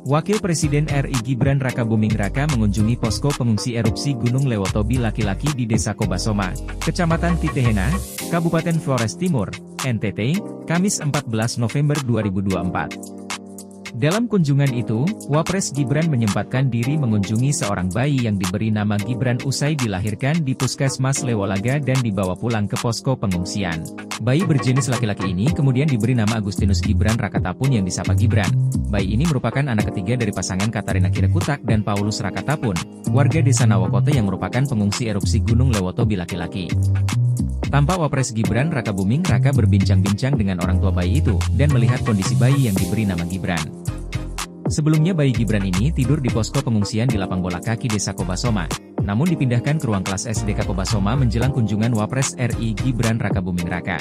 Wakil Presiden RI Gibran Rakabuming Raka mengunjungi posko pengungsi erupsi Gunung Lewotobi laki-laki di Desa Kobasoma, Kecamatan Titehena, Kabupaten Flores Timur, NTT, Kamis 14 November 2024. Dalam kunjungan itu, Wapres Gibran menyempatkan diri mengunjungi seorang bayi yang diberi nama Gibran usai dilahirkan di Puskesmas Lewolaga dan dibawa pulang ke posko pengungsian. Bayi berjenis laki-laki ini kemudian diberi nama Agustinus Gibran Rakatapun yang disapa Gibran. Bayi ini merupakan anak ketiga dari pasangan Katarina Kirekutak dan Paulus Rakatapun, warga Desa Nawakote yang merupakan pengungsi erupsi Gunung Lewotobi laki-laki. Tampak Wapres Gibran Rakabuming Raka berbincang-bincang dengan orang tua bayi itu, dan melihat kondisi bayi yang diberi nama Gibran. Sebelumnya bayi Gibran ini tidur di posko pengungsian di lapang bola kaki Desa Kobasoma, namun dipindahkan ke ruang kelas SDK Kobasoma menjelang kunjungan Wapres RI Gibran Rakabuming Raka.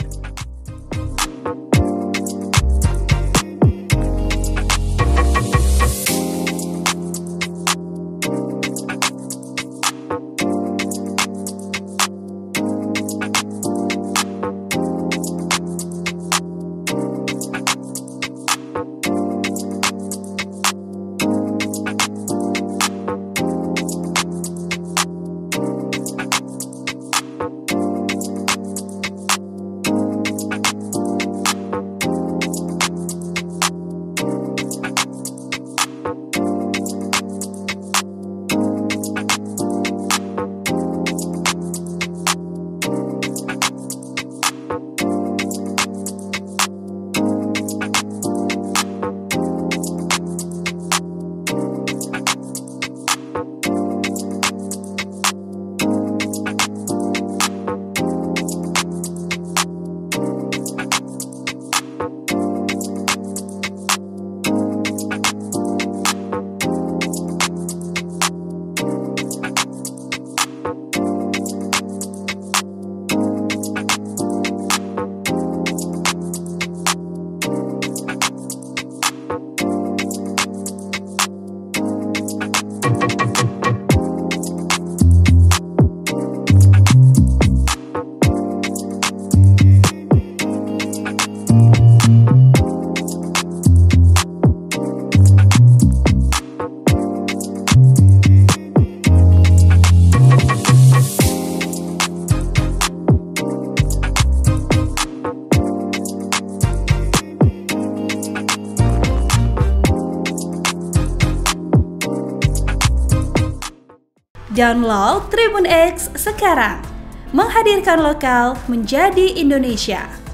Download Tribun X sekarang, menghadirkan lokal menjadi Indonesia.